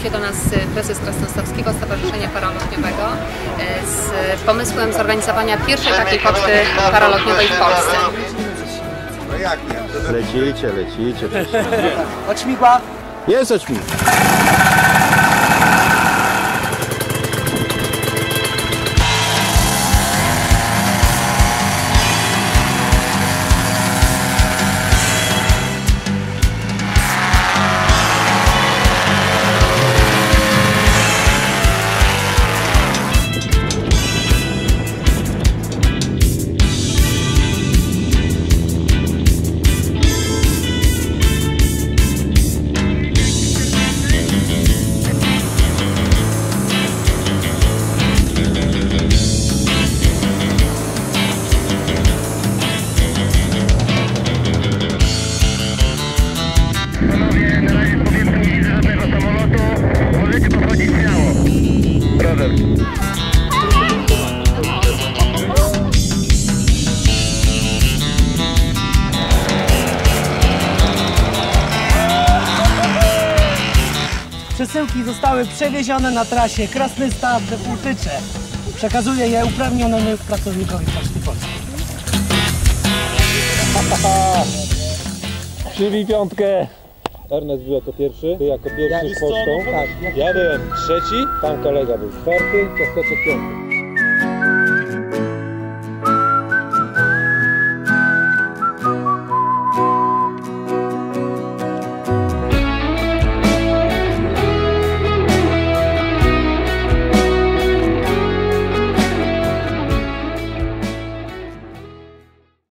się do nas prezes Krasnostawskiego Stowarzyszenia Paralotniowego z pomysłem zorganizowania pierwszej takiej poczty paralotniowej w Polsce. No jak nie? Lecicie. Oćmigła? Jest oćmig. Panowie, na razie z powietrza nie widzę żadnego samolotu. Możecie podchodzić śmiało. Proszę. Przesyłki zostały przewiezione na trasie Krasnystaw-Utycze. Przekazuję je uprawnionemu pracownikowi Poczty Polskiej. Przybij piątkę. Ernest był jako pierwszy, ty jako pierwszy z pocztą. Tak, Ja byłem trzeci, tam kolega był czwarty, to 105.